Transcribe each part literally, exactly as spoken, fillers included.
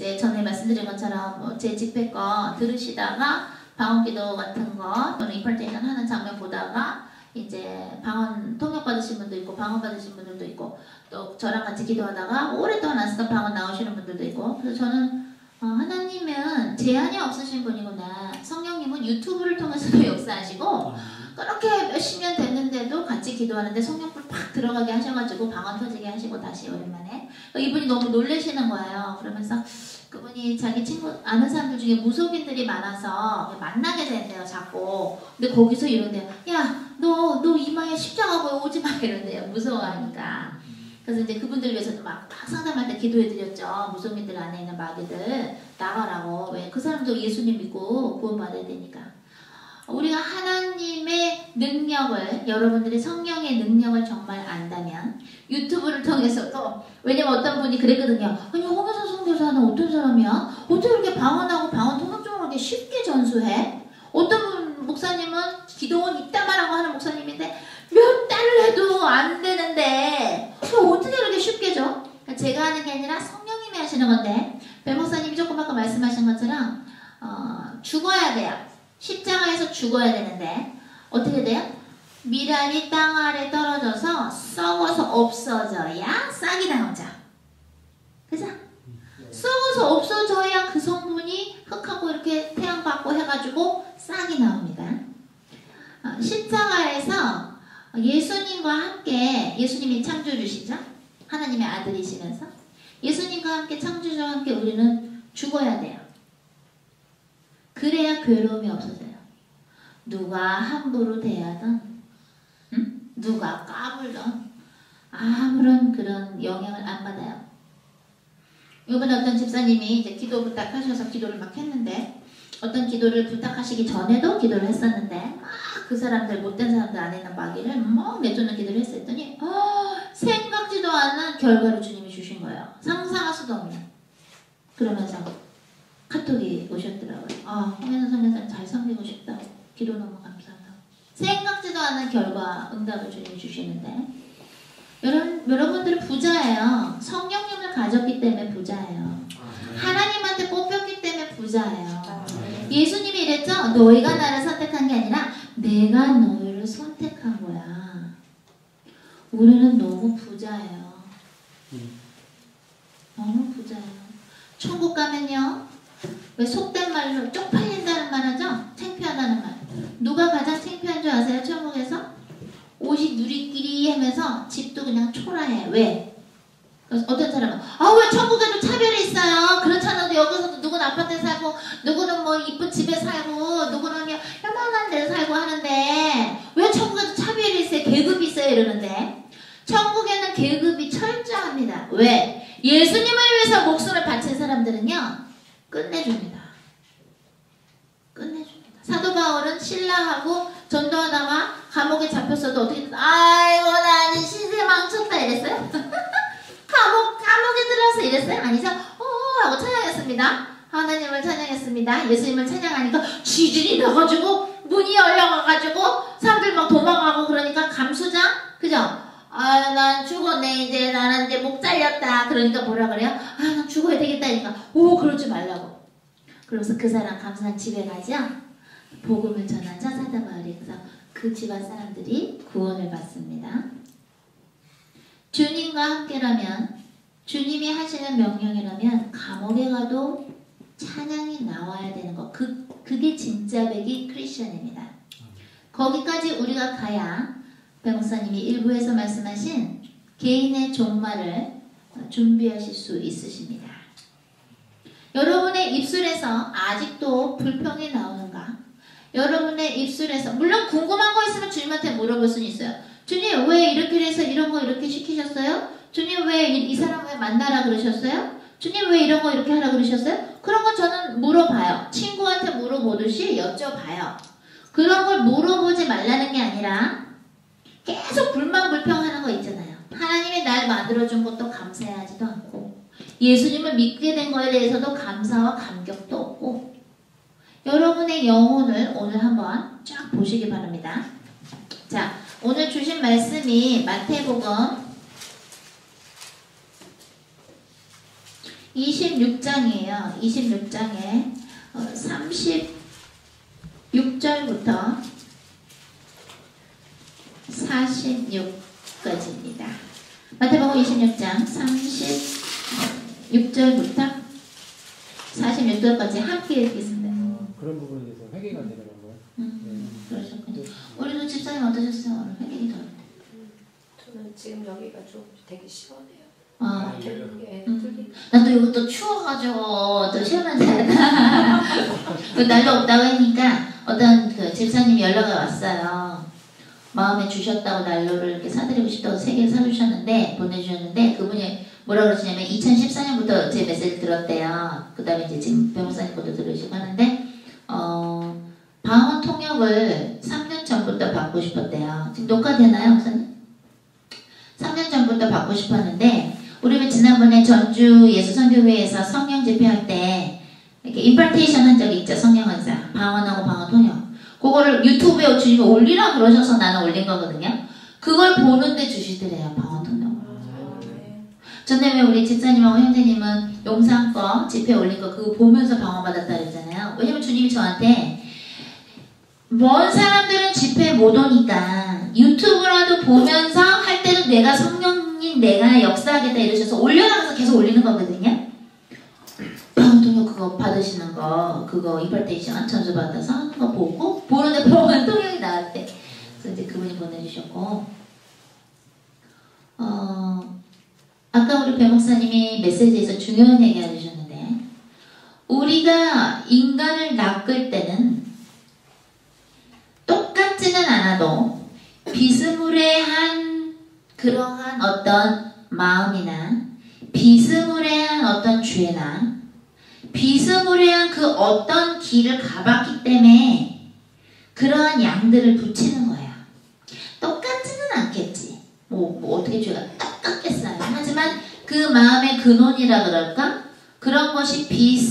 이제 전에 말씀드린 것처럼 뭐 제 집회 거 들으시다가 방언기도 같은 거 또는 임펄테이션 하는 장면 보다가 이제 방언 통역 받으신 분도 있고 방언 받으신 분들도 있고 또 저랑 같이 기도하다가 오랫동안 안 쓰던 방언 나오시는 분들도 있고 그래서 저는 어, 하나님은 제한이 없으신 분이구나. 성령님은 유튜브를 통해서도 역사하시고 그렇게 몇십 년 됐는데도 같이 기도하는데 성령불 팍 들어가게 하셔가지고 방언 터지게 하시고 다시 오랜만에 이분이 너무 놀라시는 거예요. 그러면서 그분이 자기 친구 아는 사람들 중에 무속인들이 많아서 만나게 된대요 자꾸. 근데 거기서 이런대요. 야 너 너 이마에 십자가 보여 오지 마 이런대요. 무서워하니까. 그래서 이제 그분들 위해서도 막, 막 상담할 때 기도해드렸죠. 무속인들 안에 있는 마귀들 나가라고. 왜? 그 사람도 예수님 믿고 구원받아야 되니까. 우리가 하나님의 능력을, 여러분들이 성령의 능력을 정말 안다면 유튜브를 통해서도, 왜냐면 어떤 분이 그랬거든요. 아니 홍여사 선교사는 어떤 사람이야? 어떻게 이렇게 방언하고 방언 통역적으로 이렇게 쉽게 전수해? 어떤 분 목사님은 기도원 이따마라고 하는 목사님인데 몇 달을 해도 안 되는데 어떻게 이렇게 쉽게 줘? 제가 하는 게 아니라 성령님이 하시는 건데 배 목사님이 조금 아까 말씀하신 것처럼 어, 죽어야 돼요. 십자가에서 죽어야 되는데 어떻게 돼요? 미랄이 땅 아래 떨어져서 썩어서 없어져야 싹이 나오죠. 그죠? 썩어서 없어져야 그 성분이 흙하고 이렇게 태양받고 해가지고 싹이 나옵니다. 어, 십자가에서 예수님과 함께, 예수님이 창조주시죠? 하나님의 아들이시면서 예수님과 함께 창조주와 함께 우리는 죽어야 돼요. 그래야 괴로움이 없어져요. 누가 함부로 대하든 응? 누가 까불든 아무런 그런 영향을 안 받아요. 이번에 어떤 집사님이 이제 기도 부탁하셔서 기도를 막 했는데 어떤 기도를 부탁하시기 전에도 기도를 했었는데 막 그 사람들 못된 사람들 안에 있는 마귀를 막 내쫓는 기도를 했었더니 어, 생각지도 않은 결과를 주님이 주신 거예요. 상상할 수도 없는. 그러면서 카톡이 오셨더라고요. 아, 홍현선 선교사님 잘 섬기고 싶다. 기도 너무 감사하다. 생각지도 않은 결과, 응답을 주님이 주시는데 여러분, 여러분들은 부자예요. 성령님을 가졌기 때문에 부자예요. 하나님한테 뽑혔기 때문에 부자예요. 예수님이 이랬죠? 너희가 나를 선택한 게 아니라 내가 너희를 선택한 거야. 우리는 너무 부자예요. 너무 부자예요. 천국 가면요. 왜 속된 말로 쪽팔린다는 말 하죠? 창피하다는 말. 누가 가장 창피한 줄 아세요? 천국에서? 옷이 누리끼리 하면서 집도 그냥 초라해. 왜? 어떤 사람은 아 왜 천국에도 차별이 있어요. 그렇잖아도 여기서도 누구는 아파트에 살고 누구는 뭐 이쁜 집에 살고 누구는 그냥 요만한 데 살고 하는데 왜 천국에도 차별이 있어요? 계급이 있어요? 이러는데 천국에는 계급이 철저합니다. 왜? 예수님을 위해서 목숨을 바친 사람들은요 끝내줍니다. 끝내줍니다. 사도 바울은 신라하고 전도하다가 감옥에 잡혔어도 어떻게 아이고 나는 신세 망쳤다 이랬어요? 감옥, 감옥에 들어서 이랬어요? 아니죠? 오 하고 찬양했습니다. 하나님을 찬양했습니다. 예수님을 찬양하니까 지진이 나가지고 문이 열려가가지고 사람들 막 도망가고 그러니까 감수장 그죠? 아 난 죽었네 이제 나는 이제 목 잘렸다. 그러니까 뭐라 그래요? 아 난 죽어야 되겠다니까 오 그러지 말라고. 그러면서 그 사람 감사한 집에 가죠? 복음을 전하죠? 사도 바울이. 그래서 그 집안 사람들이 구원을 받습니다. 주님과 함께라면 주님이 하시는 명령이라면 감옥에 가도 찬양이 나와야 되는 거. 그, 그게 진짜 백이 크리스천입니다. 거기까지 우리가 가야 배 목사님이 일부에서 말씀하신 개인의 종말을 준비하실 수 있으십니다. 여러분의 입술에서 아직도 불평이 나오는가? 여러분의 입술에서 물론 궁금한 거 있으면 주님한테 물어볼 수는 있어요. 주님 왜 이렇게 해서 이런 거 이렇게 시키셨어요? 주님 왜 이 사람 왜 만나라 그러셨어요? 주님 왜 이런 거 이렇게 하라 그러셨어요? 그런 건 저는 물어봐요. 친구한테 물어보듯이 여쭤봐요. 그런 걸 물어보지 말라는 게 아니라 계속 불만불평하는 거 있잖아요. 하나님이 날 만들어준 것도 감사하지도 않고 예수님을 믿게 된 거에 대해서도 감사와 감격도 없고 여러분의 영혼을 오늘 한번 쫙 보시기 바랍니다. 자, 오늘 주신 말씀이 마태복음 이십육 장이에요. 이십육 장에 어, 삼십육 절부터 사십육까지입니다. 마태복음 이십육 장 삼십육 절부터 사십육 절까지 함께 읽겠습니다. 어, 그런 부분에 대해서 회개가 되는 건가요? 음, 네. 그러셨군요. 우리도 집사님 어떠셨어요? 오늘 회개가 더. 저는 지금 여기가 좀 되게 시원해요. 아, 되는 게 음. 뚫리네. 나도 이거 또 추워가지고 또 시원하지 않아. 그 난로 없다고 하니까 어떤 그 집사님이 연락이 왔어요. 마음에 주셨다고 난로를 이렇게 사드리고 싶다고 세 개를 사주셨는데 보내주셨는데 그분이 뭐라 그러시냐면 이천십사 년부터 제 메시지 들었대요. 그 다음에 이제 지금 변호사님 것도 들으시고 하는데 어, 방언 통역을 삼 년 전부터 받고 싶었대요. 지금 녹화되나요, 목사님? 삼 년 전부터 받고 싶었는데 우리 지난번에 전주 예수선교회에서 성령 집회할 때 이렇게 임파테이션 한 적이 있죠. 성령 은사 방언하고 방언 통역 그거를 유튜브에 주님이 올리라 그러셔서 나는 올린 거거든요. 그걸 보는데 주시더래요. 방언 통역을. 전에 우리 집사님하고 형제님은 용산거 집회 올린 거 그거 보면서 방언 받았다 그랬잖아요. 왜냐면 주님이 저한테 먼 사람들은 집회 못 오니까 유튜브라도 보면서 할 때는 내가 성령님 내가 역사하겠다 이러셔서 올려나가서 계속 올리는 거거든요. 방언 통역 그거 받으시는 거 그거 임파테이션 전수 받아서 하는 거 보고 보는데 방언 통역이 나왔대. 그래서 이제 그분이 보내주셨고 어 아까 우리 배 목사님이 메시지에서 중요한 얘기 해주셨는데 우리가 인간을 낚을 때는 똑같지는 않아도 비스무레한 그러한 어떤 마음이나 비스무레한 어떤 죄나 비스무레한 그 어떤 길을 가봤기 때문에 그러한 양들을 붙이는 거야. 똑같지는 않겠지. 뭐, 뭐 어떻게 죄가 똑같겠어요. 하지만 그 마음의 근원이라 그럴까? 그런 것이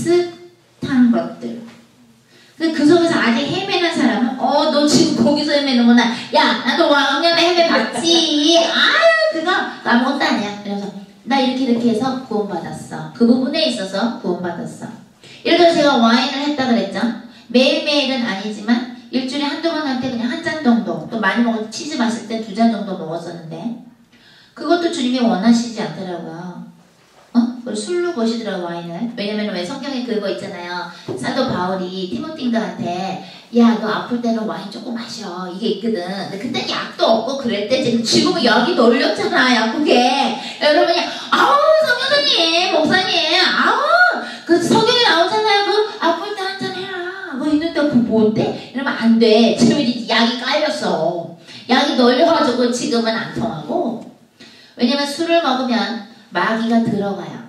비슷한 것들. 그 속에서 아직 헤매는 사람은 어 너 지금 거기서 헤매는구나. 야 나도 왕년에 헤매봤지. 아유 그거 아무것도 아니야. 그래서 나 이렇게 이렇게 해서 구원받았어. 그 부분에 있어서 구원받았어. 예를 들어 제가 와인을 했다 그랬죠. 매일매일은 아니지만 일주일에 한두 번 할 때 그냥 한 잔 정도 또 많이 먹을 치즈 마실 때 두 잔 정도 먹었었는데 그것도 주님이 원하시지 않더라고요. 어? 그걸 술로 보시더라고 와인을. 왜냐면 왜 성경에 그거 있잖아요. 사도 바울이 티모틴가한테 야 너 아플 때는 와인 조금 마셔 이게 있거든. 근데 그때 약도 없고 그럴 때 지금 지금은 약이 놀렸잖아 약국에. 여러분이 아우 성교사님 목사님 아우 그 성경에 나오잖아요. 그 아플 때 한 잔 해라. 뭐 있는데 그 뭔데? 이러면 안 돼. 지금 이제 약이 깔렸어. 약이 널려가지고 지금은 안 통하고. 왜냐면 술을 먹으면 마귀가 들어가요.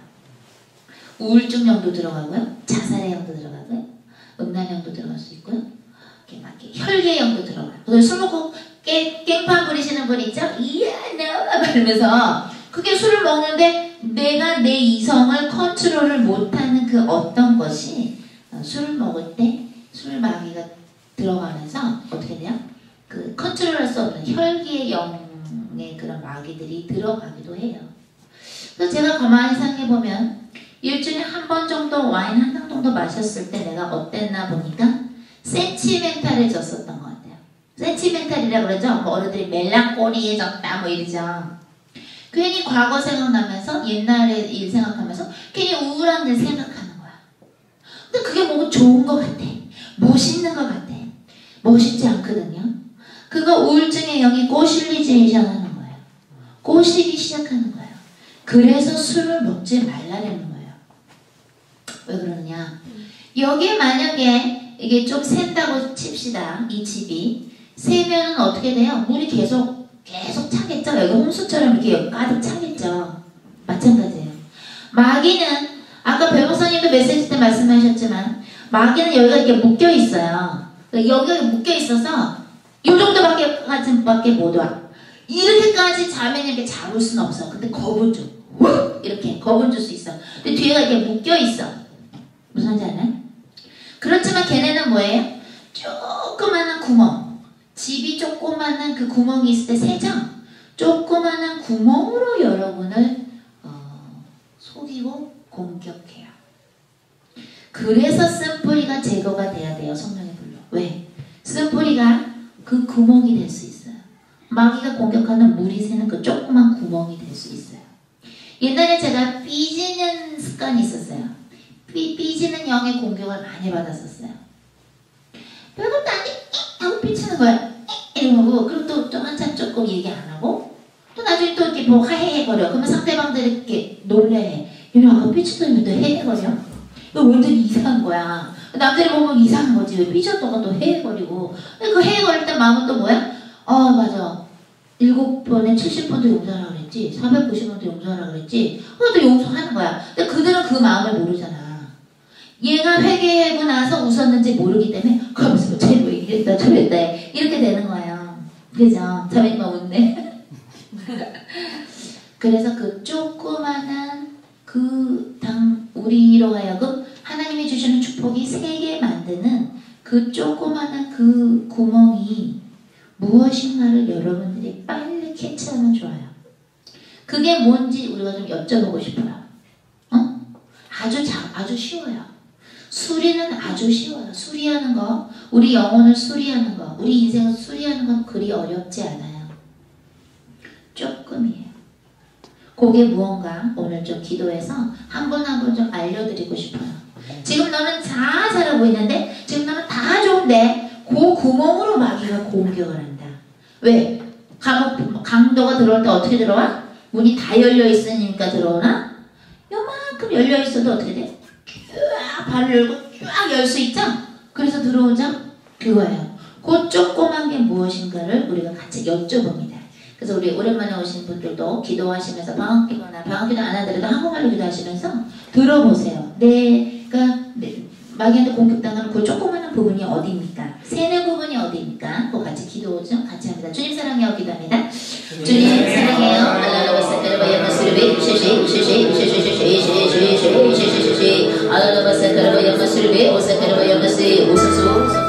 우울증형도 들어가고요. 자살의형도 들어가고요. 음란형도 들어갈 수 있고요. 이렇게 막 혈계형도 들어가요. 그래서 술 먹고 깨, 깽판 부리시는 분 있죠? 이야, no! 이러면서 그게 술을 먹는데 내가 내 이성을 컨트롤을 못하는 그 어떤 것이 술을 먹을 때 술 마귀가 들어가면서 어떻게 돼요? 그 컨트롤할 수 없는 혈계형의 그런 마귀들이 들어가기도 해요. 그래서 제가 가만히 생각해보면 일주일에 한 번 정도 와인 한 잔 정도 마셨을 때 내가 어땠나 보니까 센치멘탈해졌었던 것 같아요. 센치멘탈이라고 그러죠? 뭐 어른들이 멜랑꼬리해졌다 뭐 이러죠. 괜히 과거 생각나면서 옛날의 일 생각하면서 괜히 우울한 일 생각하는 거야. 근데 그게 뭐 좋은 것 같아. 멋있는 것 같아. 멋있지 않거든요. 그거 우울증의 영이 꼬실리제이션 하는 거예요. 꼬시기 시작하는 거예요. 그래서 술을 먹지 말라는 거예요. 왜 그러느냐? 여기에 만약에 이게 좀 샌다고 칩시다. 이 집이 세면은 어떻게 돼요? 물이 계속 계속 차겠죠? 여기 홍수처럼 이렇게 가득 차겠죠? 마찬가지예요. 마귀는 아까 변호사님도 메시지 때 말씀하셨지만 마귀는 여기가 이렇게 묶여 있어요. 여기가 묶여 있어서 이 정도밖에 까지밖에 못 와. 이렇게까지 자면 이렇게 잡을 수는 없어. 근데 겁은 줘. 이렇게 겁은 줄 수 있어. 근데 뒤에가 이렇게 묶여 있어. 무슨 말인지 알아요? 그렇지만 걔네는 뭐예요? 조그마한 구멍. 집이 조그마한 그 구멍이 있을 때 세정. 조그마한 구멍으로 여러분을 어, 속이고 공격해요. 그래서 쓴뿌리가 제거가 돼야 돼요. 성령의 불로. 왜? 쓴뿌리가 그 구멍이 될 수 있어요. 마귀가 공격하는 물이 새는 그 조그만 구멍이 될 수 있어요. 옛날에 제가 삐지는 습관이 있었어요. 삐, 삐지는 영의 공격을 많이 받았었어요. 별것도 아닌데 하고 삐치는 거야. 이러고 그리고 또, 또 한참 조금 얘기 안 하고 또 나중에 또 이렇게 뭐 하해해거려. 그러면 상대방들이 이렇게 놀래해. 얘는 아까 삐치더니 또 해해거려. 이거 완전 이상한 거야. 남들이 보면 이상한 거지. 왜 삐졌다가 또 해해거리고. 그 해해거릴 때 마음은 또 뭐야? 아 맞아. 일곱 번에 칠십 번도 용서하라 그랬지. 사백구십 번도 용서하라 그랬지. 그것도 용서하는 거야. 근데 그들은 그 마음을 모르잖아. 얘가 회개하고 나서 웃었는지 모르기 때문에 거기서 쟤 왜 이랬다 저랬다 이렇게 되는 거예요. 그죠? 자매님만 웃네. 그래서 그 조그마한 그 당 우리로 하여금 하나님이 주시는 축복이 세게 만드는 그 조그마한 그 구멍이 무엇인가를 여러분들이 빨리 캐치하면 좋아요. 그게 뭔지 우리가 좀 여쭤보고 싶어요. 어? 아주 자, 아주 쉬워요. 수리는 아주 쉬워요. 수리하는 거, 우리 영혼을 수리하는 거, 우리 인생을 수리하는 건 그리 어렵지 않아요. 조금이에요. 그게 무언가 오늘 좀 기도해서 한 분 한 분 좀 알려드리고 싶어요. 지금 너는 다 잘하고 있는데 지금 너는 다 좋은데 그 구멍으로 마귀가 공격을 한다. 왜? 감옥, 강도가 들어올 때 어떻게 들어와? 문이 다 열려 있으니까 들어오나? 요만큼 열려 있어도 어떻게 돼? 쫙 발을 열고 쫙 열 수 있죠? 그래서 들어오죠? 그거예요. 그 조그만 게 무엇인가를 우리가 같이 여쭤봅니다. 그래서 우리 오랜만에 오신 분들도 기도하시면서 방언기도나 방언기도 안 하더라도 한국말로 기도하시면서 들어보세요. 내가 내, 마귀한테 공격당하는 그 조그마한 부분이 어디입니까? 세는 부분이 어디입니까? 그거 같이 기도 좀 같이 합니다. 주님 사랑해요 기도합니다. 주님 사랑해요. 알라라바 사카라바 야마스르비 시시 시시 시시 시시 시시 시시 시시 알라라바 사카라바 야마스르비 오사카라바 야마스 오사수